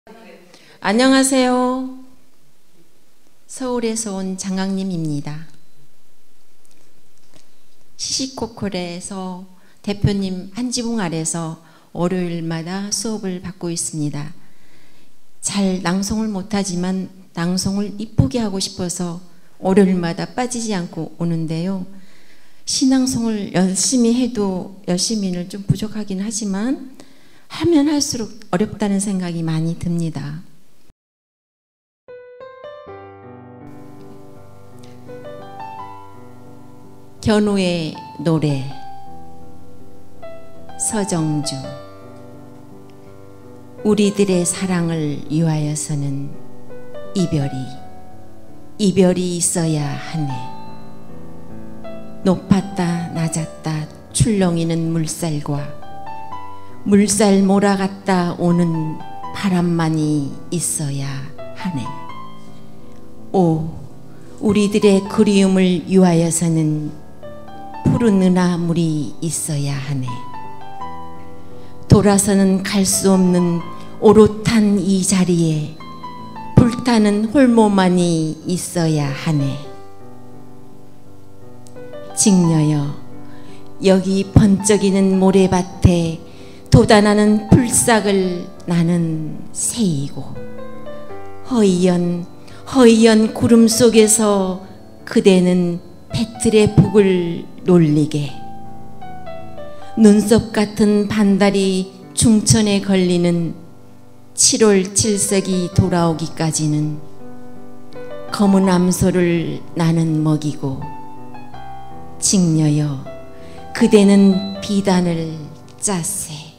안녕하세요. 서울에서 온 장강림입니다. 시시콜콜에서 대표님 한 지붕 아래서 월요일마다 수업을 받고 있습니다. 잘 낭송을 못하지만 낭송을 이쁘게 하고 싶어서 월요일마다 빠지지 않고 오는데요. 시낭송을 열심히 해도 열심히는 좀 부족하긴 하지만 하면 할수록 어렵다는 생각이 많이 듭니다. 견우의 노래 서정주. 우리들의 사랑을 위하여서는 이별이 있어야 하네. 높았다 낮았다 출렁이는 물살과 물살 몰아갔다 오는 바람만이 있어야 하네. 오, 우리들의 그리움을 위하여서는 푸른 은하물이 있어야 하네. 돌아서는 갈 수 없는 오롯한 이 자리에 불타는 홀모만이 있어야 하네. 직녀여, 여기 번쩍이는 모래밭에 돋아나는 풀싹을 나는 새이고 허이연 구름 속에서 그대는 배틀의 북을 놀리게 눈썹 같은 반달이 중천에 걸리는 7월 7색이 돌아오기까지는 검은 암소를 나는 먹이고 직녀여 그대는 비단을 짜세.